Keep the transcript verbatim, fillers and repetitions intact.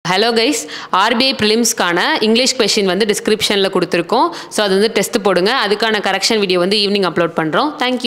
Hello guys, RBI ப்ரிலிம்ஸ்க்கான English question வந்து டிஸ்கிரிப்ஷனில் கொடுத்துருக்கோம். ஸோ அது வந்து டெஸ்ட் போடுங்க. அதுக்கான கரெக்ஷன் வீடியோ வந்து ஈவினிங் அப்லோட் பண்ணுறோம். தேங்க்யூ.